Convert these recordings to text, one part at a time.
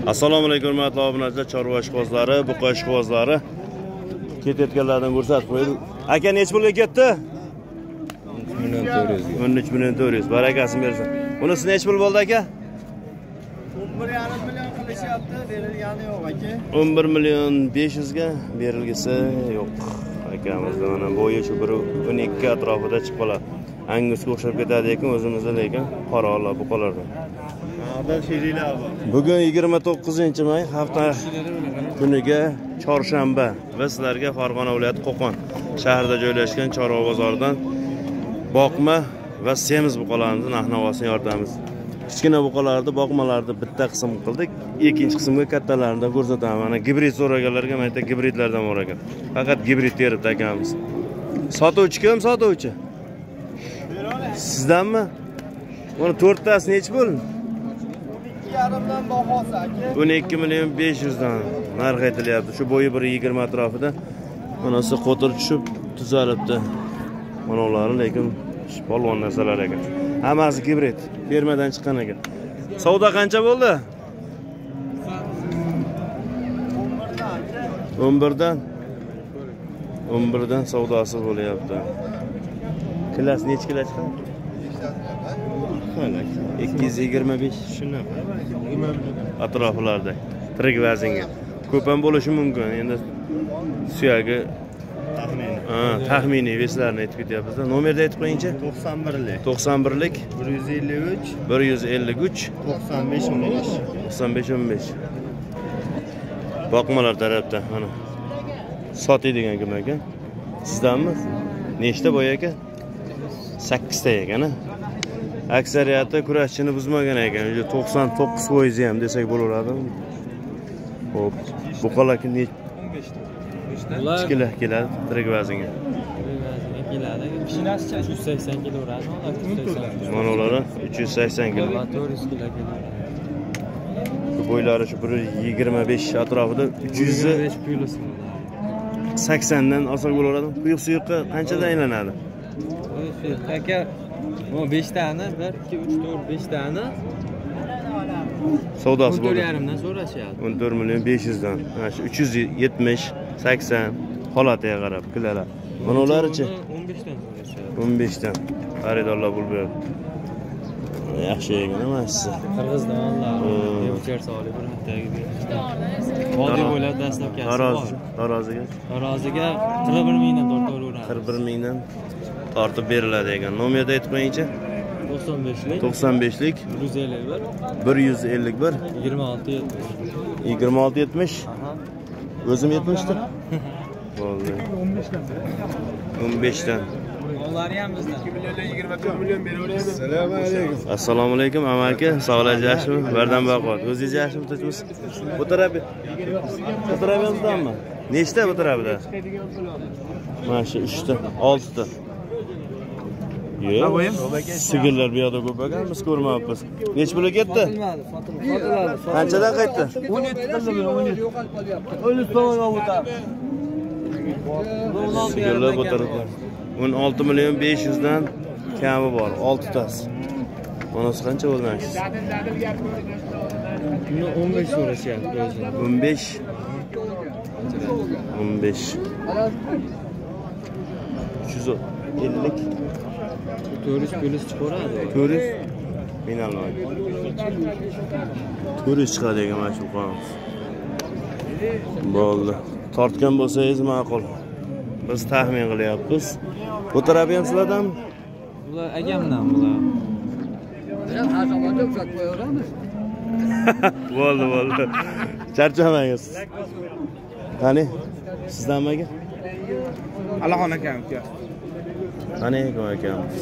Assalomu alaykum hurmatli obunachilar, chorva ishqibozlari, buqa ishqibozlari. Ketayotganlardan ko'rsatib qo'ydik. Aka nech pulga ketdi? 13.400. Barakasini bersin. Bunisi nech pul bo'ldi aka? 11,5 million qilishyapti, berilgani yo'q aka. 11.500 ga berilgisi yo'q. Akamizda mana bo'yi shu 12 atrofida chiqib qoladi. Angusga o'xshab ketadi ekan, o'zimizda lekin qoralar buqalardan. Bugun 29-may hafta kuniga chorshanba va sizlarga Farg'ona viloyati Qo'qon shahrida joylashgan chorva bozoridan boqma va semiz buqalarimizni narx-navosini yoritamiz. Kichkina buqalarni boqmalarni bitta qism qildik, ikkinchi qismga kattalarini ko'rsataman. Mana gibrid so'raganlarga mana gibridlardan bor ekan. Faqat gibrid teribdi akamiz. Sotuvchi kim sotuvchi? Sizdanmi? Mana 4 tasi nech bo'ldi? 2,5 bahosi aka. 12.500 dan narx aytilyapti. Shu bo'yi 1.20 atrofida. Manasi qo'tir tushib tuzalibdi. Mana ularni lekin polvon narsalar ekan. Hammasi gibrid, fermadan chiqqan ekan. Savdo qancha bo'ldi? 11dan savdosi bo'lyapti. Klass nech kilo chiqadi? 225 shunaqa. Atroflarda tirik vaznga. Ko'p ham bo'lishi mumkin. Endi suyagi taxminiy veslarni aytib ketyapmiz. Nomerni aytib qo'yingchi? 91lik 153 9515. Boqmalar tarafda mana sotadigan kim ekan? Sizdanmi? Nechta bo'y aka? 8 ta ekan. Aksariyati kurashchini buzmagan ekan. 99% ham desak bo'laveradimi? Xo'p, buqalarga nech 15 kilo keladi tirik vaznga. Keladi. Mashinasi 380 kilo uradi. Mana ular 380 kilo. 400 kilo keladi. Bu bo'ylari shu 125 atrofida 325 kilosi. 80 dan osaq bo'laveradi. Quyuq suyuqqa qanchadan aylanadi? Aka, bu 5 tani, 1 2 3 4 5 tani. Savdosi bo'ldi. 14,5 dan so'rashyapti. 14.500 dan. Mana shu 370, 80 holatiga qarab kilalar. Mana ularchi 15 dan so'rashyapti. 15 dan. Xaridorlar pul beradi. Yaxshi ekan emas. Qirg'izdan onlar. Yo'qchar soli bir haftaga berishdi. Vodiy bo'ylab dastlabkasi bor. Taroziga 41 mingdan tortaveradi. 41 mingdan tortib beriladi ekan. Nomerni aytib qo'yingchi? 95lik 151 2670. O'zim 70 ta. Bo'ldi. 15 dan. Ular ham bizdan 2,24 million beraveramiz. Assalomu alaykum. Assalomu alaykum amaki. Sog'lik yaxshimi? Bardan baqot. O'zingiz yaxshimi tinchmisiz? Bu tarafingizdanmi? Nechta bu tarafda? Mana shu 3 ta, 6 ta. Yo'q. Sigirlar bu yoqda ko'p ekan, biz ko'rmayapmiz. Nech pulga ketdi? Qanchadan qaytdi? 17 qildim, 17 yo'qolib qolyapti. 13 tomonga o'tadi. Sigirlar bu tarafda 16.500 dan kami bor, 6 tasi. Bunisi qancha bo'ldi? Buni 15 so'rashyapti o'zi. 15. 350. 400 pulus chiqaradi. 400 minalloy. 400 chiqadi ekan mana shu qonimiz. Bo'ldi. Tortgan bo'lsangiz ma'qul. Biz taxmin qilyapmiz. Bu taraf ham sizlardanmi? Bular agamdan bular. Biraz hasabatda uçak qo'yaveramiz. Bo'ldi. Charchamangiz. Qani? Sizdanmi aka? Alahon akamga. Qani akamiz?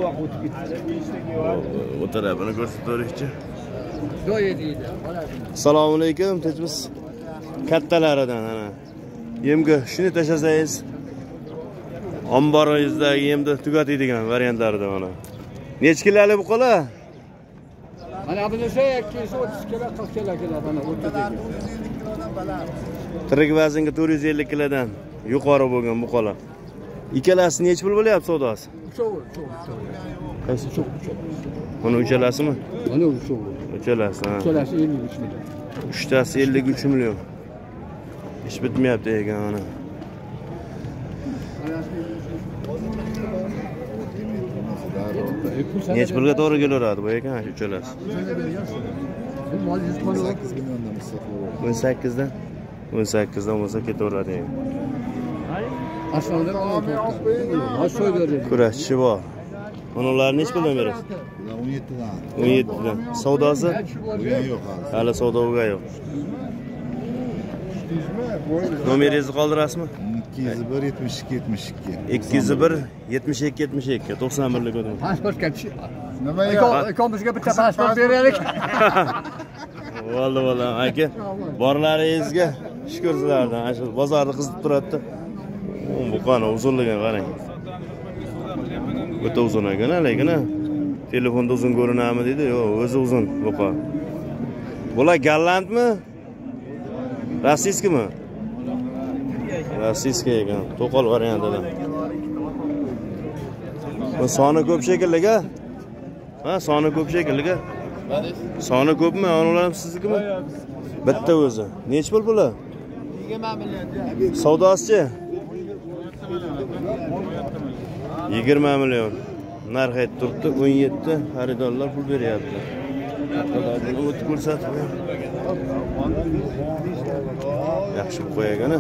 Bu tarafini ko'rsatavering-chi. Joyi deydi. Assalomu alaykum, tinchmisiz? Kattalaridan ana. Yemga shuni tashlasangiz omboringizdagi yemni tugatadigan variantlaridan mana. Nech kiloli buqalar? Mana buni 230 kilo, 40 kilo keladi ana o'rtada. Tirik vaznga 450 kilodan yuqori bo'lgan buqalar. Ikkalasi necha pul bo'lyapti savdosi? Uchovi. Qaysi uchovi? Buni uchalasimi? Mana uchovi. Uchalasi, ha. Uchalasi 53 million. Uchtasi 53 million. Ish bitmayapti ekan mana. Necha pulga to'g'ri kelaveradi bu ekan shu uchalasi? 8 milliondan sotib 18dan. 18dan bo'lsa ketaveradi ekan. Aslında Kurashchi bor. Ularni necha puldan berasiz? 17dan. 17dan. Savdosi? Bugun yo'q hozir. Hali savdo bo'lgan yo'q. Nomeringizni qoldirasizmi? 201 72 72. 201 72 72 91 lik o'dim. pasport ketdi. Nima yo'q? Ikomizga bitta pasport beraylik. Vallo aka. Borlaringizga shukur sizlardan. Shu bozorda qizib turadi. Bu qani uzunligini qarang. O'ta uzun ekan, lekin telefonda uzun ko'rinami deydi. Yo'q, o'zi uzun buqa. Bular gollandmi? Rossiyskimi? Rossiyskiy ekan, to'qol variantidan. Bu soni ko'p shekilli-ga? Ha, soni ko'p shekilli-ga? Soni ko'pmi? Ular ham siznikimi? Bitta o'zi. Necha pul bular? 20 million. Savdosi-chi? 20 million. Narx aytib turibdi, 17 xaridorlar pul beryapti. Ularni o'tib ko'rsatib. Yaxshi bo'lib qo'yagan-a.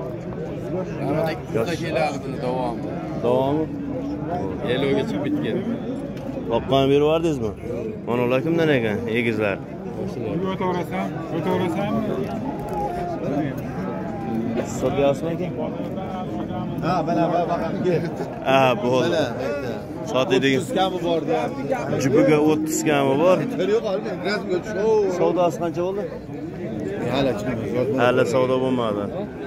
Davomi? Eloga chiqib bitgan. Boqqan berib yubordingizmi? Mana ular kimdan ekan? Egizlar. O'tavrasanmi? Sotyapsizmi aka? Ha, mana baqamga. Ha, bo'ldi. Sotadigan Skami bor deyapti. Jupiga 30 kami bor. Yo'q, rasmga tushib. Savdosi qancha bo'ldi? Hali chiqmadi. Hali savdo bo'lmadi.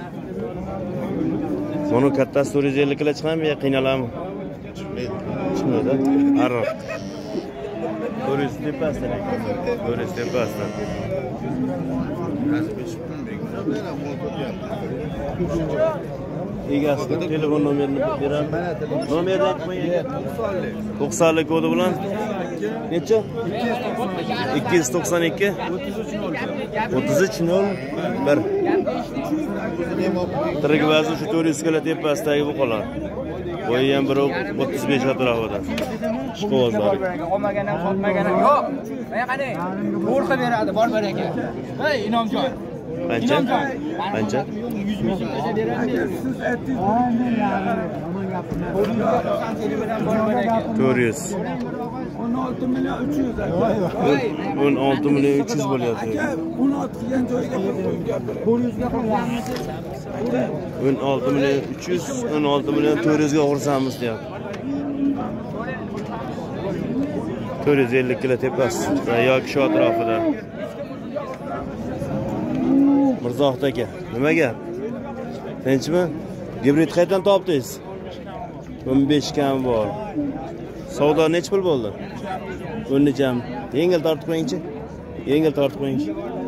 Buni kattasi 450 kilo chiqadimi yo qiynaladimi? Chiqmaydi. Ariq. 400 tepasida ekan. 400 tepasida. Egasi telefon nomerini beradi. Nomerni aytib qo'ying. 90 lik kodi bilan necha? 292 3301. Tirik vazni shu 400 kilo tepasidagi bu qoladi. Bo'yi ham 1.35 atrofida. Ishqibozlar. Olmagan ham sotmagan ham yo'q. Mana qarang. Qo'rqib beradi, bor baraka. Hey, Inomjon. Qancha? Qancha? 100 ming so'mgacha beradi. Siz aytdingiz. 400. 16 million 300. 16 million 300 bo'lyapti. 16 qilgan joyiga qo'yib gapirib. 400 ga qo'yganmiz. 16 million 300, 16 million 400 ga ursanmiz deyapti. 450 kilo tepasi yoki shu atrofida. Mirzohid aka, nima gap? Tinchmi? Gibrid qayerdan topdingiz? 15 kam bor. Savdo necha pul bo'ldi? 10 necham? Yengil tortib qo'yingchi. Yengil tortib qo'yingchi.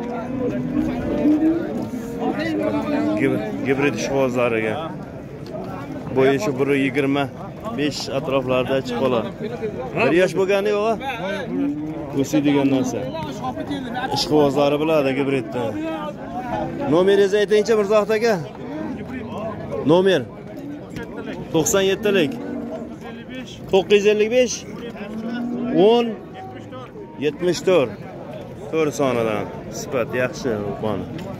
Gibrid ishqibozlariga. Bo'yi shu 1.25 atroflarida chiqib qoladi. 1 yosh bo'lgani yo'q-a? O'siydigan narsa. Ishqibozlari biladi gibridni. Nomeringizni aytingchi Mirzohid aka. Nomer 97 lik 955 10 74 4 sonidan sifat yaxshi o'qon.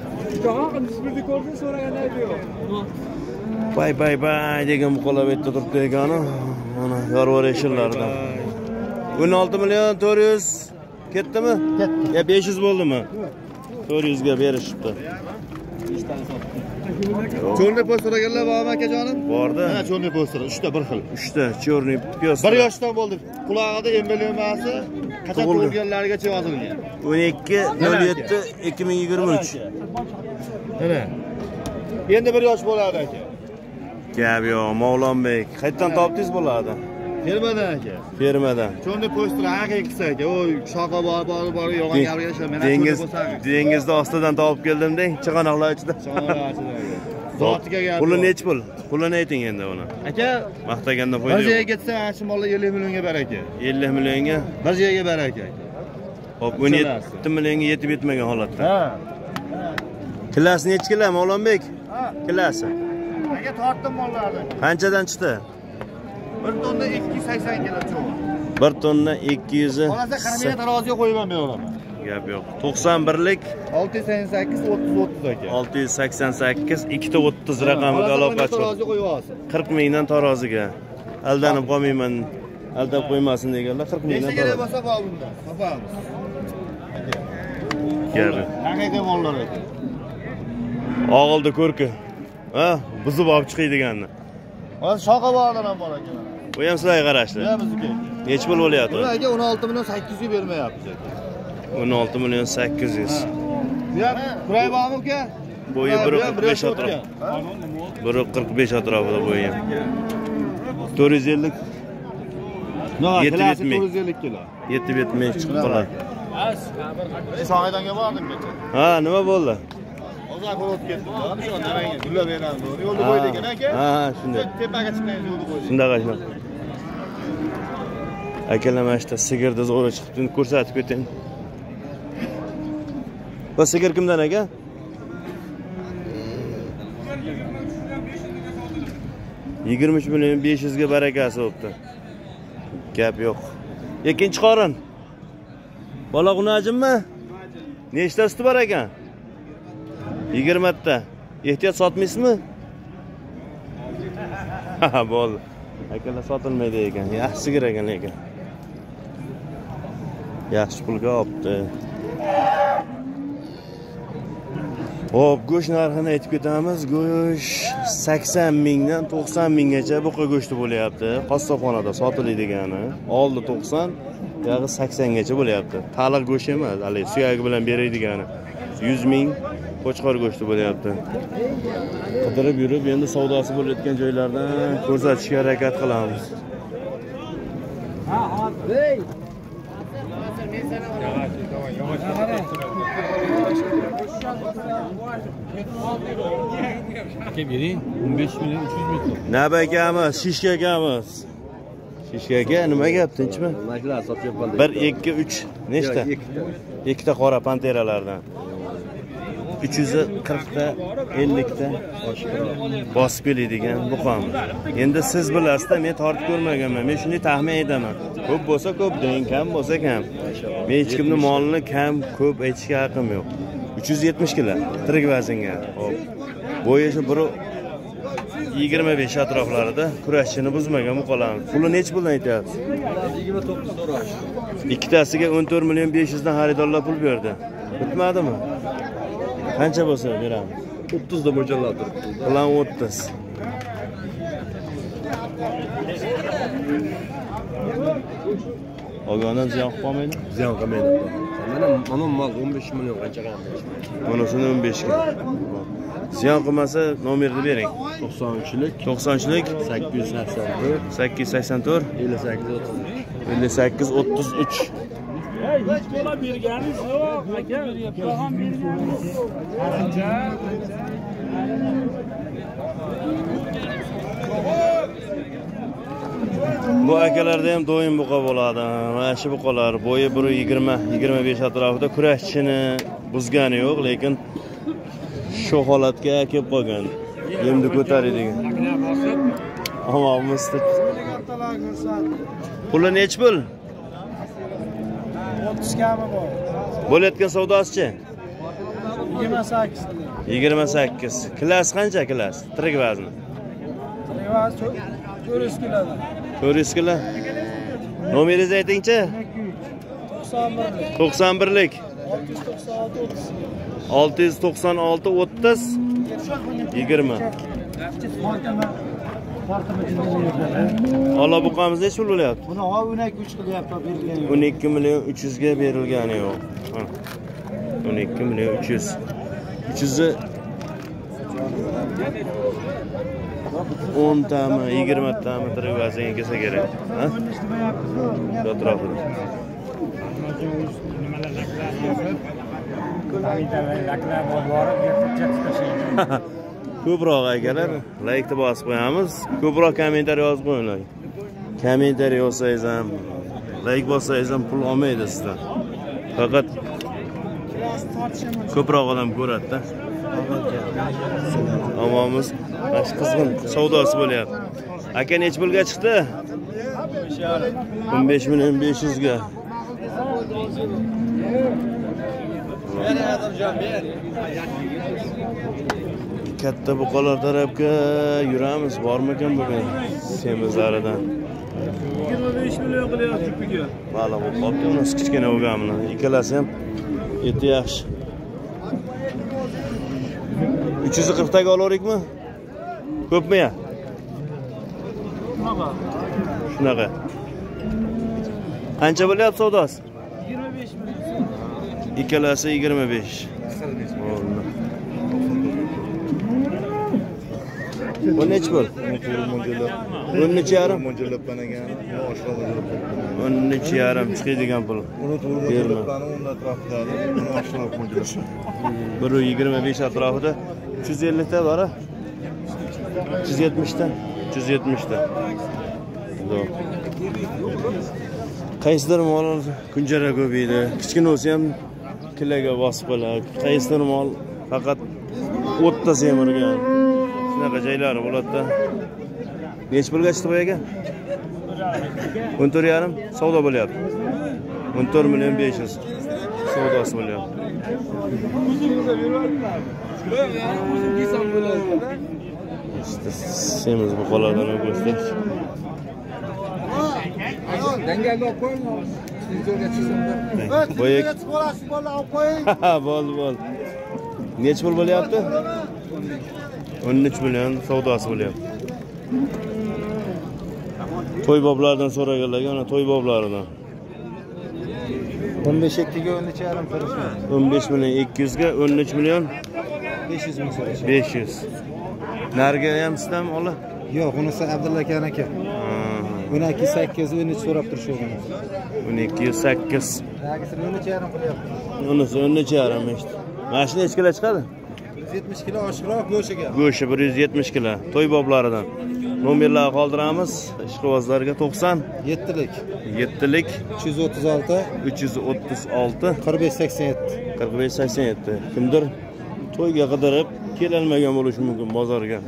Bay degan muqollab aytib turibdi ekani. Mana yorvar eshillardan. 16 million 400 ketdimi? Ketdi. Ya 500 bo'ldimi? 400 ga berishibdi. Cho'rni po'stiraganlar bormi akajonim? Bordi. Mana cho'rni po'stira, 3 ta bir xil. 3 ta cho'rni piyoz. 1 yoshdan bo'ldi. Qulog'ida emblemmasi qachon tug'ilganlarigacha yozilgan. 12/07/2023. Mana. Endi 1 yosh bo'ladi aka. Gap yo'q, Mavlonbek. Qayerdan topdingiz bo'ladi? Fermadan aka. Fermadan. Cho'rni po'stira haqiqisi aka. O shoqi bor, yo'g'on gapga ishlamay. Dengizda ostidan topib keldim deng, chig'anoqlar ichida. Chig'anoqlar ichida. Zotiga gap. Puli nech pul? Pulini ayting endi uni. Aka, Maqtaganda bir foyda joyga yo'q. ketsa, ana shu mollar 50 millionga baraka. 50 millionga. Bir joyga baraka. Hop, 17 millionga yetib yetmagan holatda. Ha. Klass nech kilo Mavlonbek? Klasi. Aka tortdim mollarni. Qanchadan chiqdi? 1 tonna 280 kilo cho'g'. 1 tonna 200. Qolasa 40 ming taroziga qo'yib ham beraman. Gap yo'q. 91lik 688 30 aka. 688 ikkita 30 raqamiga aloqachi. Taroziga qo'yib olsin. 40 mingdan taroziga. Aldanib qolmayman. Aldab qo'ymasin deganlar 40 mingdan Nechta kerak tarozi. bo'lsa bunda. Topamiz. Gapi. Haqiqiy mollar aka. Og'ildi ko'rki. Ha, buzib olib chiqadiganni. Hozir Shoqoboqdan ham bor aka. Bu ham sizlarga qarashli. Bu bizniki. Nech pul bo'lyapti? Ular aka 16 million 800 ga bermayapti. 16 million 800. Bu ham Quray bormi uka? Bo'yi 1.45 atrof. 1.45 atrofida bo'yi ham. 450 770 ming. 450 kilo. 770 chiqib qoladi. Sohidanga bordim kecha. Ha, nima bo'ldi? Hozir ko'rib ketdim. Mana shu naranga gullar beradi. Yo'lda qo'ydi ekan aka. Ha, shunday. Tepaga chiqqan yo'lda qo'ydi. Shunday qilib. Akalar mana shu sigirni zo'ra chiqibdi, ko'rsatib ketayim. Bu sigir kimdan aka? $23 million 500 ga barakasi bo'pti. Gap yo'q. Ikkinchi qorin. Bola xunajimmi? Nechta suti bor ekan? 20 ta. Ehtiyot sotmaysizmi? Ha, bo'ldi. Akalar sotilmaydi ekan. Yaxshi sigir ekan lekin. Yaxshi pulga olibdi. Hop, go'sht narxini aytib ketamiz. Go'sht 80 mingdan 90 minggacha buqa go'shti bo'lyapti. Qassobxonada sotilaydigani. Oldi 90, yog'i 80 gacha bo'lyapti. Taliq go'sht emas, hali suyagi bilan beraydigani. 100 ming qo'chqor go'shti bo'lyapti. Qidirib yurib, endi savdosi bo'layotgan joylardan ko'rsatishga harakat qilamiz. Aka bering, 15 million 300 ming. Naba akamiz, Shishka akamiz. Shishka aka, nima gap, tinchmi? Maklar sotib qoldi. 1 2 3 nechta? Ikkita qora panteralardan. 340 ta, 50 ta bosib keladigan buqamiz. Endi siz bilasizda, men tortib ko'rmaganman. Men shunday taxmin aytaman. Ko'p bo'lsa ko'p deng, kam bo'lsa kam. Men hech kimning molini kam, ko'p aytishga haqqim yo'q. 370 kilo tirik vaznga. Hop. Bo'yi shu 1.25 atroflarida kurashchini buzmagan buqalarni. Puli nech puldan aytyapsiz? 29 so'rash. Ikkitasiga 14 million 500 dan xaridorlar pul berdi. Bitmadimi? Qancha bo'lsa beramiz? 30 da mo'ljallab turibdi. Plan 30. Olgandan ziyon qilmaydi? Ziyon qilmaydi. Mana mal 15 million qancha qilamiz? Bunusini 15 ga. Ziyon qilmasa nomerni bering. 93lik 90lik 884 884 58 33. 58 33. Hiç bola berganingiz yo'q, aka. Ham berganingiz yo'q. Bu akalarda ham doim buqa bo'ladi. Mana shu buqalar bo'yi 1.20-25 atrofida kurashchini buzgani yo'q, lekin shu holatga kelib qolgan. Endi ko'taradigan. Amomiz. Puli nech pul? 30 kami bor. Bo'layotgan savdosichi? 28. 28. Klass qancha klass? Tirik vazni. Rivaz 400 kilodan. 400 kilo. Nomeringizni aytingchi? 91lik 696 30 20. Ola buqamiz nech pul bo'lyapti? Buni 12 qilyapti, berilgan yo'q. 12 million 300 ga berilgani yo'q. 12 million 300. 300 10 tami, 20 tami tirik vaznga kelsa kerak. Ha? Shu atrofida. ko'proq akalar laykni bosib qo'yamiz. Ko'proq kommentariy yozib qo'yinglar. Kommentariy yozsangiz ham, layk bossangiz ham pul olmaydi sizdan. Faqat ko'proq odam ko'radi-da. Amomiz bash qizg'in savdosi bo'lyapti. Aka nech pulga chiqdi? 15.500 ga. Katta buqalar tarafga yuramiz. Bormikan bugun semizlaridan? 25 million qilyapti puliga. Baliq qopti, uni kichkina bo'lganmi? Ikkalasi ham eti yaxshi. 340 taga olarikmi? Ko'pmi ya? Shunaqa. Qancha bo'lyapti savdosi? 25 million. Ikkalasi 25. Bu nech bo'l? 13,5. Mo'ljallab qanagan, oshroq mo'ljallab. 13,5 chiqadigan pul. Uni to'g'ri mo'ljallab unda atrofidagi, uni oshroq mo'ljallab. 125 atrofida 350 ta bor. 370 ta. 370 ta. Qaysidir mol kunjara ko'paydi. Kichkina bo'lsa ham kilaga bosib qoladi. Qaysidir mol faqat o'tda semirgan. Shunaqa joylari bo'ladi-da. Nech pulga chiqdi bu aka? 14,5 savdo bo'lyapti. 14.500 savdosi bo'lyapti. İşte semiz bu kolardan göster. Boyek. Bol. Nech pul bo'lyapti? 13 million savdosi bo'lyapti. To'y boblardan so'raganlarga, ana to'y boblaridan. 15 ga 13,5 so'rashgan. 15 million 200 ga 13 million 500 ming so'rashgan. 500. Narga ham sizdan ola? Yo'q, unisi Abdulla aka aka. 12,8 13 so'rab turishgan. 12,8. Tagisini 13,5 qilyapti. Unisi 13,5 işte. Mashina nech kilo chiqadi? 170 kilo oshiqroq go'shiga. Go'shi 170 kilo. To'y boblaridan. Nomerlarni qoldiramiz. Ishqibozlarga 90 7lik 7lik 336 336 4587. 4587. Kimdir to'yga qidirib kelolmagan bo'lishi mumkin bozorga.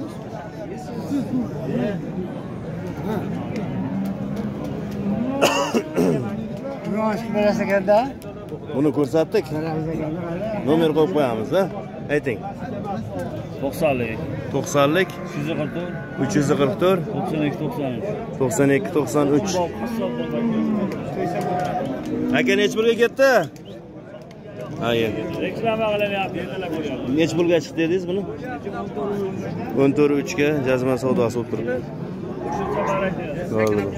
Buni ko'rsatdik. Nomer qo'yib qo'yamiz-da. Ayting. 90lik. 90lik 344 344 92 93. 92 93. Aka nech pulga ketdi? Hayır. Reklama qilyapti, enalar ko'ryapti. Nech pulga chiqdi dedingiz buni? 14.3 ga jazma savdosi bo'lib turibdi. Bo'ldi.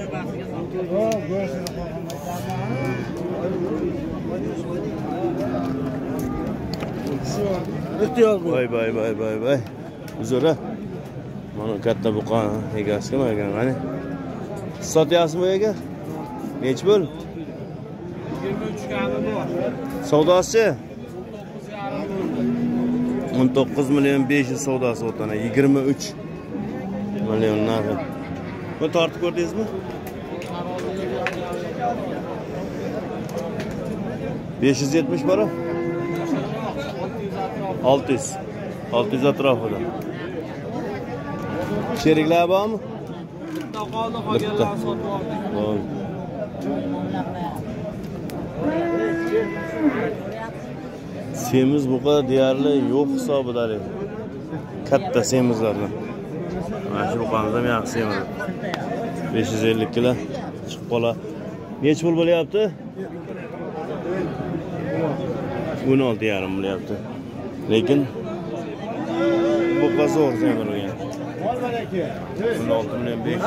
Voy. Uzra. Mana katta buqa egasi kim ekan? Mana. Sotyapsizmi bu aka? Nech pul? 23 ga bor. Savdosi 19 million 500 savdosi o'tana 23 million narxi. Bu tortib ko'rdingizmi? 570 bor. 600 atrofida. Sheriklar bormi? Bitta qoldi, qolganlarni sotib oldik. Semiz buqa deyarli yo'q hisobida. Katta semizlardan. Mana shu buqamiz ham yaxshi semiz. 550 kilo chiqib qola. Nech pul bo'lyapti? 16,5 bo'lyapti. Lekin buqa zo'r semirgan. 16 million 500.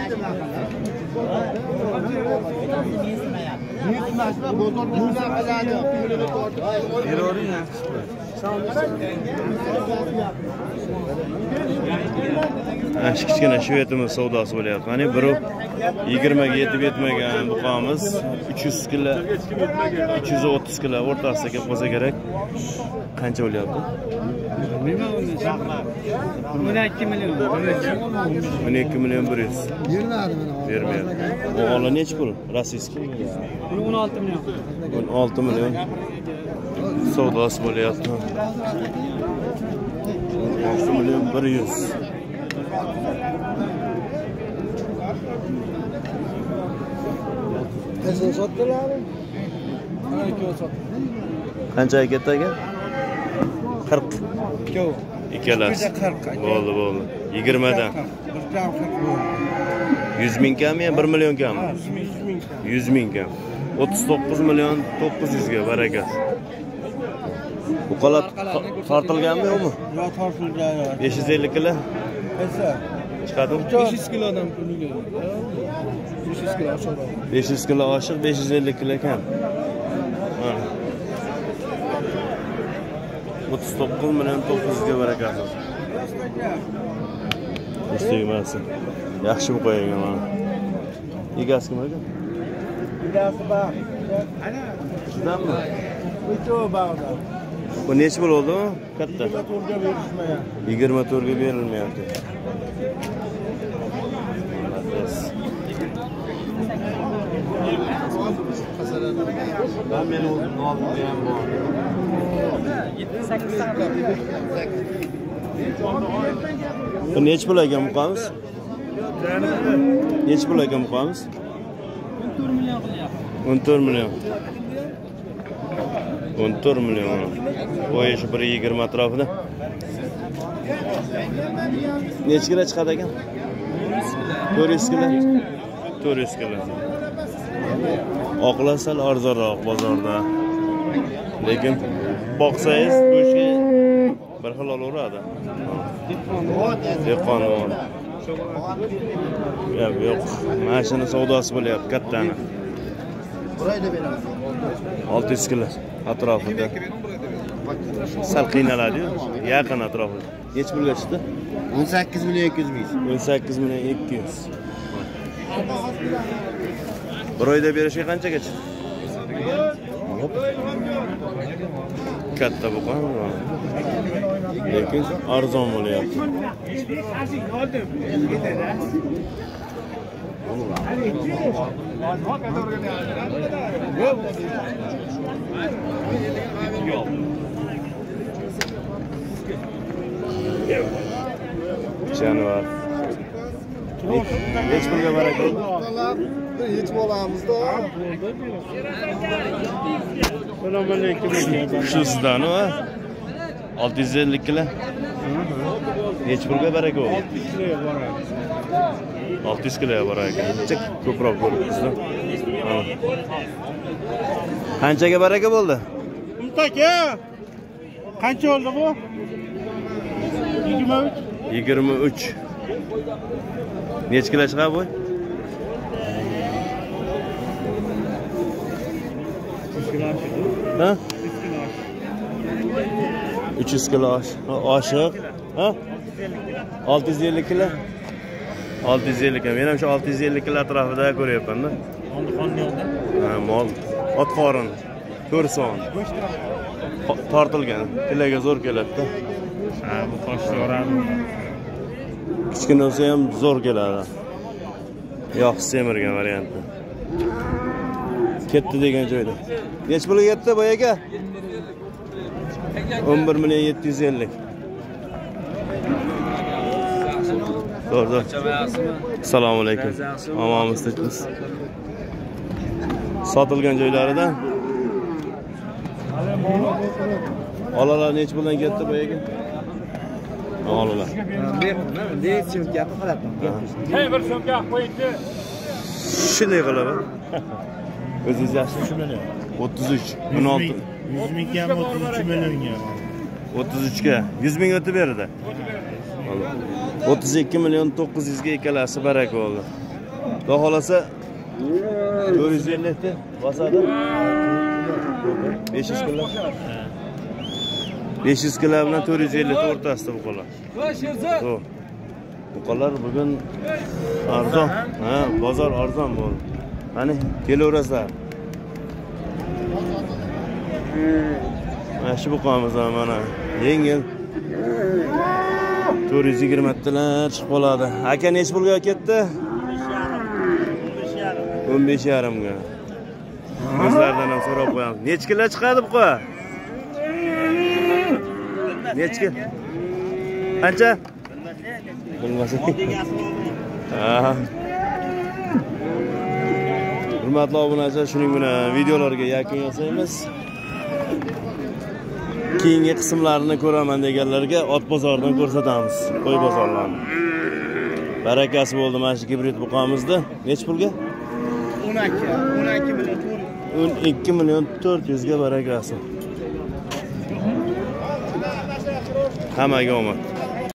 Kichkina shvetimiz savdosi bo'lyapti. Mana biri 20 ga yetib yetmagan buqamiz 300 kilo 330 kilo o'rtasida kelib qolsa kerak. Qancha bo'lyapti? 12 milyon. 12 milyon 100. Bermadi mana. Bermaydi. O'g'li nechi pul? Rossiyskiy. 16 milyon. 16 milyon. Savdosi bo'lyapti. 16 milyon 100. Qancha sotdilar? Qanchaga ketdi aka? 40. Yo'q. Ikkalasi. Bo'ldi. 20dan. 100 ming kammi, 1 million kammi? 100 ming kam. 39 milyon 900 ga barakat. Bu qolat tortilganmi yo'qmi? Yo'q, tortilgan yo'q. 550 kilo. Qaysi? Chiqadimi? 500 kilodan pulga. 500 kilo oshadi. 500 kilo oshiq, 550 kilo kam. 39 milyon 900 ga barakat. Istig'masi. Yaxshi bu qo'ygan mana. Egasi kim aka? Egasi bor. Sizdanmi? O'sha bog'da. Bu necha bo'ldi? Katta. 24 ga berishmagan. 24 ga berilmayapti. Ben meni o'zim oldim ham bor. 8 saat. Bu necha pul ekan muqamiz? Necha pul ekan muqamiz? 14 milyon qilyapti. 14 milyon. 14 milyon. Qo'yish 120 atrofida. Necha kilo chiqadi ekan? 400 kilo. 400 kilo. Oqlar sal arzonroq bozorda. Lekin boqsangiz go'shtga bir xil olaveradi. Dehqon. Yo'q. Mashina savdosi bo'lyapti kattani. 600 kilo atrofida. Sal qiynaladi-yu, yaqin atrofida. Necha pulga chiqdi? 18 milyon 200 ming. 18 milyon 200. Bir oyda berishga qanchaga chiqdi? Katta buqon. Lekin arzon bo'lyapti. Canavar. Hech pulga baraka yo'q. Hech bo'lamizda. Assalomu alaykum. Shu sizdan va 650 kilo. Hech pulga baraka yo'q. 600 kilo baraka. Chek ko'proq bo'libdi. Qanchaga baraka bo'ldi? Aka. Qancha oldi bu? 23. 23. Necha kilo chiqadi bu? 300 kilo oshiq. Ha? 650 kilo. 650 kilo. Men ham shu 650 kilo atrofida ko'ryapman-da. Ha, mol. Ot qorin. 4 son. Tortilgan. Tilaga zo'r keladi-da. Ha, bu toshlaradi. Kichkina bo'lsa ham zo'r keladi. Yo'q, semirgan variantda. Ketdi degan joyda. Nech pulga ketdi boy aka? 11 milyon 750. Doğru. Assalomu alaykum. Omonmiz, tinchmiz. Sotilgan joylaridan olalar nech puldan ketdi boy aka? Olalar. Hey, bir so'mga qo'ydi. Shunday qilib. O'zingiz yaxshi? 33, 16. 100 ming ham 33 millionga. 33 ga 100 ming o'tib berdi. 32 milyon 900 ga ikkalasi baraka bo'ldi. Xudo xolasa 450 ta bosadi. 500 kilo. 500 kilo bilan 450 ta o'rtasida bu qolar. To'g'ri. Bu qolar bugun arzon. Ha, bozor arzon bo'ldi. Qani, kelaverasizlar. Mana shu buqamiz mana yengil 420 talar chiqib qoladi. Aka nech pulga ketdi? 15,5 ga. O'zlaridan ham so'rab qo'yamiz. Nech kilo chiqadi bu qo'y? Nech kilo? Qancha? Bilmasam. Ha. Hurmatli obunachilar, shuning bilan videolarga yakun yasaymiz. Keyingi qismlarini ko'raman deganlarga ot bozoridan ko'rsatamiz. Qo'y bozorlarini. Barakasi bo'ldi mana shu gibrid buqamizda. Nech pulga? 12 million 400 ga barakasi. Hammaga omad.